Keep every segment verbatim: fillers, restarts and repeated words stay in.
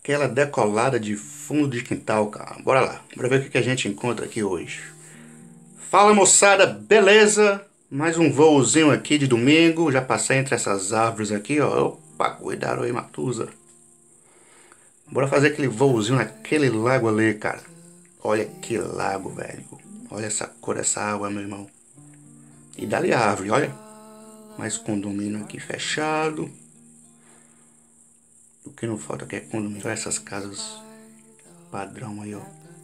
aquela decolada de fundo de quintal, cara. Bora lá, bora ver o que a gente encontra aqui hoje. Fala, moçada, beleza? Mais um voozinho aqui de domingo. Já passei entre essas árvores aqui, ó. Opa, cuidado aí, Matusa. Bora fazer aquele voozinho naquele lago ali, cara. Olha que lago, velho. Olha essa cor dessa água, meu irmão. E dali a árvore, olha. Mais condomínio aqui fechado. O que não falta aqui é condomínio. Olha essas casas padrão aí, ó.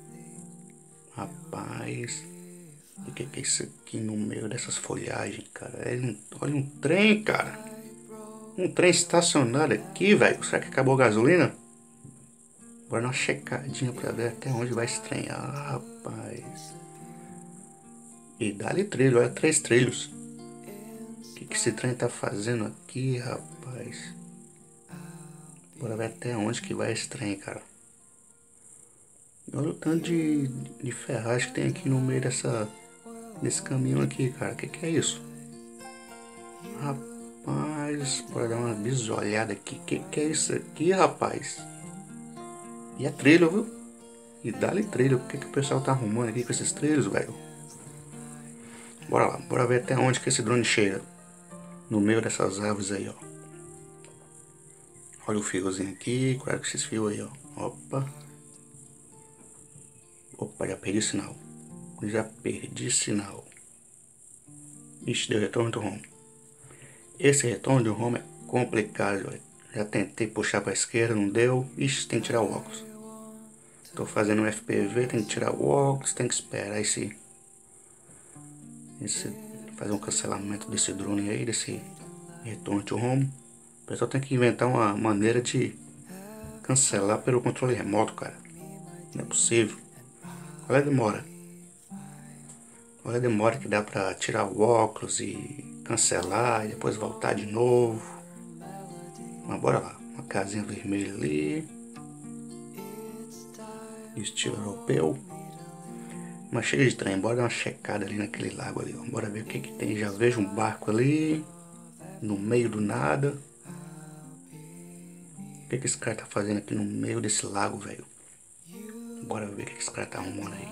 Rapaz. O que é isso aqui no meio dessas folhagens, cara? É um, olha um trem, cara. Um trem estacionado aqui, velho. Será que acabou a gasolina? Bora dar uma checadinha pra ver até onde vai esse trem. Ah, rapaz. E dá-lhe trilho, olha, três trilhos. O que, que esse trem tá fazendo aqui, rapaz? Bora ver até onde que vai esse trem, cara. Olha o tanto de, de ferragem que tem aqui no meio dessa, desse caminho aqui, cara. O que, que é isso? Rapaz, bora dar uma bisolhada aqui. O que, que é isso aqui, rapaz? E é trilho, viu? E dá-lhe trilho. O que, que o pessoal tá arrumando aqui com esses trilhos, velho? Bora lá, bora ver até onde que esse drone chega. No meio dessas árvores aí, ó. Olha o fiozinho aqui, cuidado com esses fios aí, ó. Opa. Opa, já perdi sinal. Já perdi sinal. Ixi, deu retorno do home. Esse retorno do home é complicado, velho. Já tentei puxar pra esquerda, não deu. Ixi, tem que tirar o óculos. Tô fazendo um F P V, tem que tirar o óculos, tem que esperar esse... esse fazer um cancelamento desse drone aí, desse retorno to home. O pessoal tem que inventar uma maneira de cancelar pelo controle remoto, cara. Não é possível. Olha a demora. Olha a demora que dá pra tirar o óculos e cancelar e depois voltar de novo. Mas bora lá. Uma casinha vermelha ali. Estilo europeu. Mas chega de trem. Bora dar uma checada ali naquele lago ali, ó. Bora ver o que que tem. Já vejo um barco ali. No meio do nada. O que que esse cara tá fazendo aqui no meio desse lago, velho? Bora ver o que esse cara tá arrumando aí.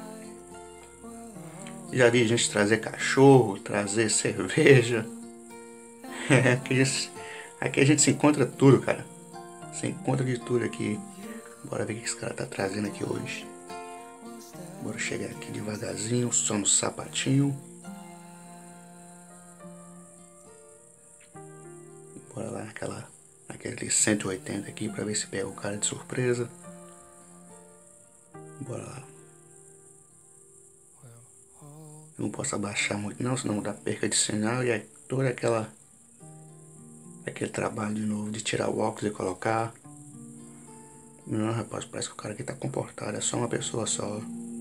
Já vi gente trazer cachorro, trazer cerveja. É, aqui, a gente, aqui a gente se encontra tudo, cara. Se encontra de tudo aqui. Bora ver o que esse cara tá trazendo aqui hoje. Bora chegar aqui devagarzinho, só no sapatinho. Bora lá naquela, naquele cento e oitenta aqui pra ver se pega o cara de surpresa. Bora lá. Eu não posso abaixar muito não, senão dá perca de sinal e é toda aquela... aquele trabalho de novo de tirar o óculos e colocar. Não, rapaz, parece que o cara aqui tá comportado, é só uma pessoa só.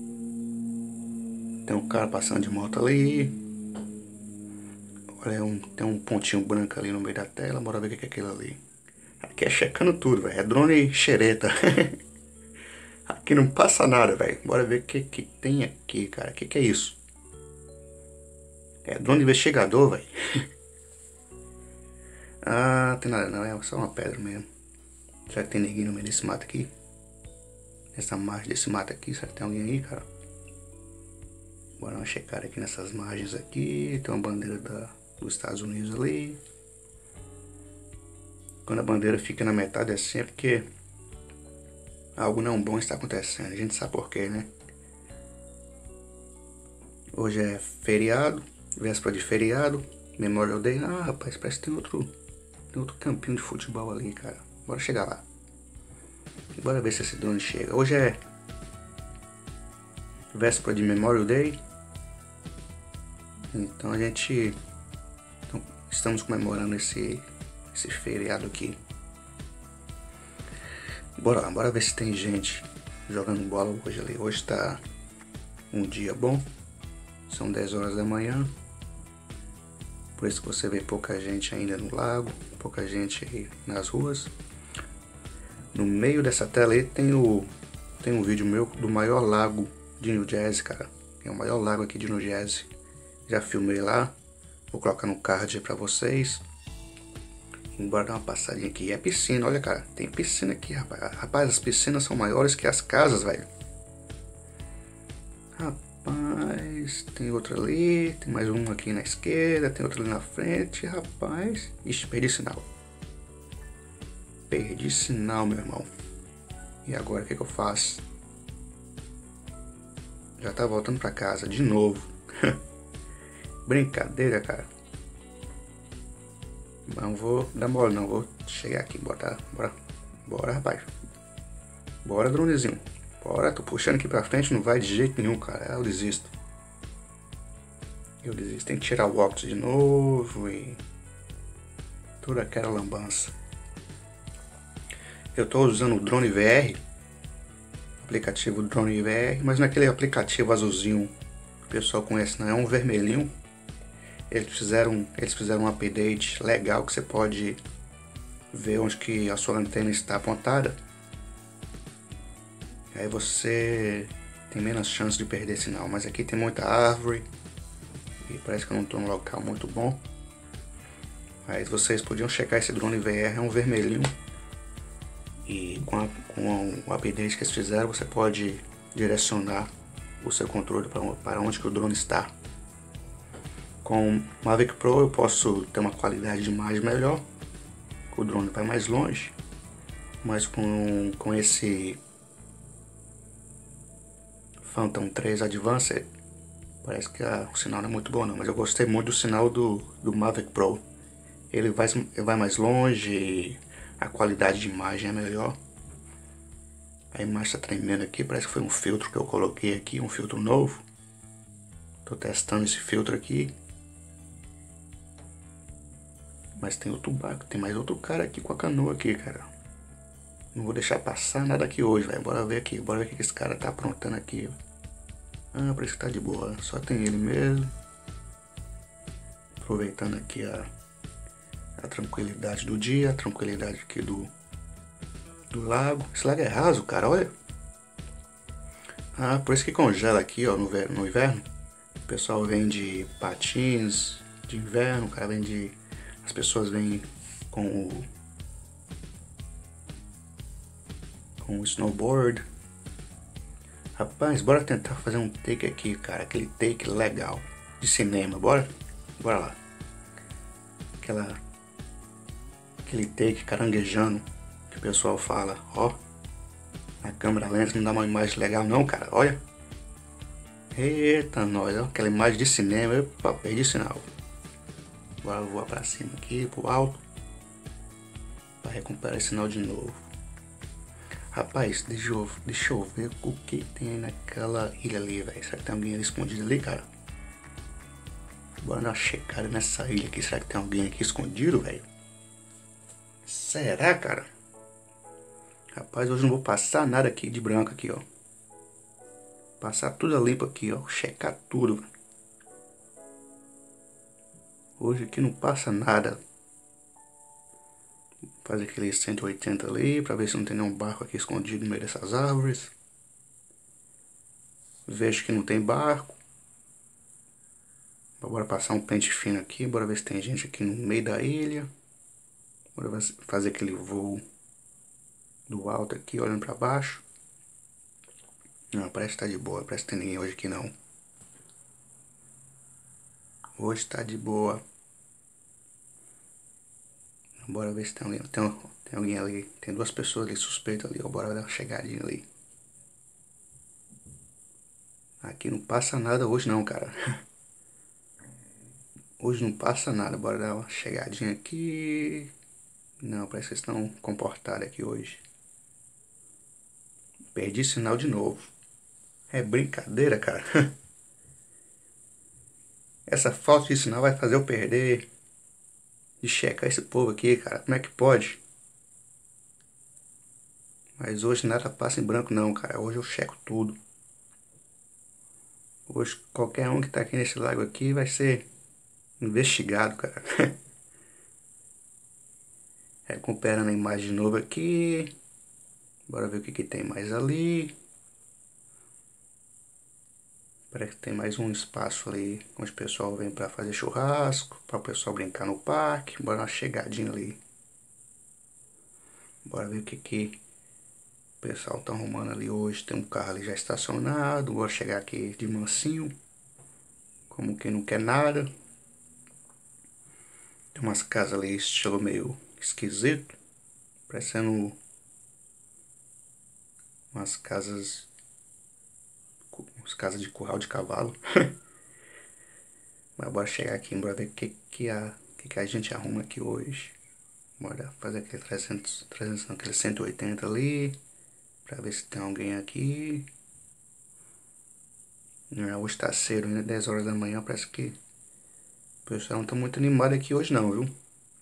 Tem um cara passando de moto ali. Olha, um, tem um pontinho branco ali no meio da tela, bora ver o que é aquilo ali. Aqui é checando tudo, velho, é drone xereta. Aqui não passa nada, velho. Bora ver o que que tem aqui, cara, o que que é isso? É drone investigador, velho. Ah, tem nada não, é só uma pedra mesmo. Será que tem ninguém no meio desse mato aqui? Nessa margem desse mato aqui, será que tem alguém aí, cara? Bora dar uma checada aqui nessas margens aqui. Tem uma bandeira da, dos Estados Unidos ali. Quando a bandeira fica na metade é sempre que algo não bom está acontecendo. A gente sabe por quê, né? Hoje é feriado, véspera de feriado, Memorial Day. Ah, rapaz, parece que tem outro, tem outro campinho de futebol ali, cara. Bora chegar lá. Bora ver se esse drone chega. Hoje é véspera de Memorial Day. Então a gente... Então, estamos comemorando esse, esse feriado aqui. Bora lá, bora ver se tem gente jogando bola hoje ali. Hoje tá um dia bom. São dez horas da manhã. Por isso que você vê pouca gente ainda no lago. Pouca gente aí nas ruas. No meio dessa tela aí tem, o, tem um vídeo meu do maior lago de New Jersey, cara. É o maior lago aqui de New Jersey. Já filmei lá. Vou colocar no card aí pra vocês. Bora dar uma passadinha aqui. É piscina, olha, cara. Tem piscina aqui, rapaz. Rapaz, as piscinas são maiores que as casas, velho. Rapaz, tem outro ali. Tem mais um aqui na esquerda. Tem outro ali na frente. Rapaz. Ixi, perdi sinal. Perdi sinal, meu irmão. E agora, o que, que eu faço? Já tá voltando pra casa de novo. Brincadeira, cara. Não vou dar mole, não. Vou chegar aqui. Bora, bora. Bora, rapaz. Bora, dronezinho. Bora, tô puxando aqui pra frente. Não vai de jeito nenhum, cara. Eu desisto. Eu desisto. Tem que tirar o óculos de novo e... toda aquela lambança. Eu tô usando o Drone V R. Aplicativo Drone V R. Mas não é aquele aplicativo azulzinho que o pessoal conhece, não. É um vermelhinho. Eles fizeram, eles fizeram um update legal que você pode ver onde que a sua antena está apontada. Aí você tem menos chance de perder sinal. Mas aqui tem muita árvore e parece que eu não estou num local muito bom. Mas vocês podiam checar esse drone V R, é um vermelhinho. E com, a, com o update que eles fizeram, você pode direcionar o seu controle para onde que o drone está. Com o Mavic Pro eu posso ter uma qualidade de imagem melhor, o drone vai mais longe, mas com, com esse Phantom três Advanced parece que a, o sinal não é muito bom não, mas eu gostei muito do sinal do, do Mavic Pro. Ele vai, ele vai mais longe, a qualidade de imagem é melhor. A imagem está tremendo aqui, parece que foi um filtro que eu coloquei aqui, um filtro novo. Estou testando esse filtro aqui. Mas tem outro barco, tem mais outro cara aqui com a canoa aqui, cara. Não vou deixar passar nada aqui hoje, velho. Bora ver aqui, bora ver o que esse cara tá aprontando aqui. Ah, parece que tá de boa. Só tem ele mesmo. Aproveitando aqui a, a tranquilidade do dia, a tranquilidade aqui do, do lago. Esse lago é raso, cara, olha. Ah, por isso que congela aqui, ó, no, no inverno. O pessoal vende patins de inverno, o cara vende... As pessoas vêm com o, com o snowboard. Rapaz, bora tentar fazer um take aqui, cara. Aquele take legal de cinema. Bora? Bora lá. Aquela, aquele take caranguejando que o pessoal fala. Ó, na câmera lenta não dá uma imagem legal não, cara. Olha. Eita, nós. Ó, aquela imagem de cinema. Epa, perdi sinal. Agora eu vou pra cima aqui, pro alto, para recuperar esse sinal de novo. Rapaz, deixa eu, deixa eu ver o que tem aí naquela ilha ali, velho. Será que tem alguém ali escondido ali, cara? Bora dar uma checada nessa ilha aqui. Será que tem alguém aqui escondido, velho? Será, cara? Rapaz, hoje não vou passar nada aqui de branco aqui, ó. Passar tudo a limpo aqui, ó. Checar tudo, velho. Hoje aqui não passa nada. Fazer aquele cento e oitenta ali, pra ver se não tem nenhum barco aqui escondido no meio dessas árvores. Vejo que não tem barco. Bora passar um pente fino aqui, bora ver se tem gente aqui no meio da ilha. Bora fazer aquele voo do alto aqui, olhando pra baixo. Não, parece que tá de boa, parece que tem ninguém hoje aqui não. Hoje tá de boa. Bora ver se tem alguém, tem, tem alguém ali, tem duas pessoas ali suspeitas ali, ó, bora dar uma chegadinha ali. Aqui não passa nada hoje não, cara. Hoje não passa nada, bora dar uma chegadinha aqui. Não, parece que estão comportados aqui hoje. Perdi sinal de novo. É brincadeira, cara. Essa falta de sinal vai fazer eu perder de checar esse povo aqui, cara. Como é que pode? Mas hoje nada passa em branco não, cara. Hoje eu checo tudo. Hoje qualquer um que tá aqui nesse lago aqui vai ser investigado, cara. Recuperando a imagem de novo aqui. Bora ver o que que tem mais ali. Parece que tem mais um espaço ali onde o pessoal vem pra fazer churrasco, para o pessoal brincar no parque. Bora dar uma chegadinha ali. Bora ver o que que o pessoal tá arrumando ali hoje. Tem um carro ali já estacionado. Vou chegar aqui de mansinho, como quem não quer nada. Tem umas casas ali estilo meio esquisito, parecendo umas casas, umas casas de curral de cavalo. Mas bora chegar aqui, bora ver o que que a, que que a gente arruma aqui hoje. Bora fazer aquele trezentos, trezentos não, aquele cento e oitenta ali, pra ver se tem alguém aqui. Hoje tá cedo, ainda dez horas da manhã, parece que o pessoal não tá muito animado aqui hoje não, viu?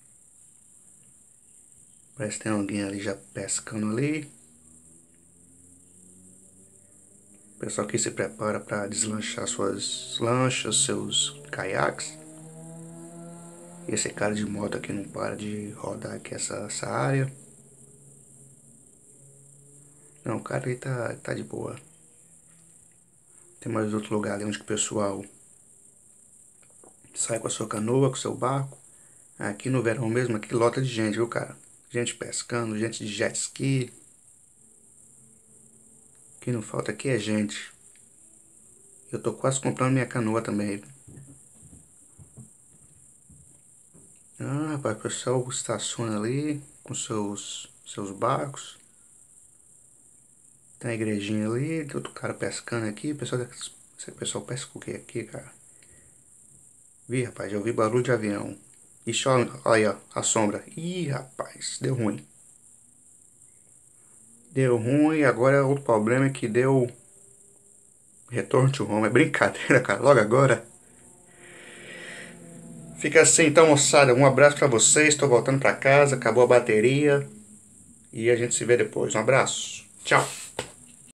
Parece que tem alguém ali já pescando ali. O pessoal aqui se prepara para deslanchar suas lanchas, seus caiaques. E esse cara de moto aqui não para de rodar aqui essa, essa área. Não, o cara aí tá, tá de boa. Tem mais outro lugar ali onde o pessoal sai com a sua canoa, com o seu barco. Aqui no verão mesmo, aqui lota de gente, viu, cara? Gente pescando, gente de jet ski. O que não falta aqui é gente. Eu tô quase comprando minha canoa também. Ah, rapaz, o pessoal estaciona ali com seus, seus barcos. Tem a igrejinha ali, tem outro cara pescando aqui. O pessoal, esse pessoal pesca o que aqui, cara? Vi, rapaz, já ouvi barulho de avião. Ixi, olha aí, ó, a sombra. Ih, rapaz, deu ruim. Deu ruim, agora outro problema é que deu retorno to home. É brincadeira, cara, logo agora. Fica assim então, moçada. Um abraço pra vocês. Tô voltando pra casa, acabou a bateria. E a gente se vê depois. Um abraço. Tchau.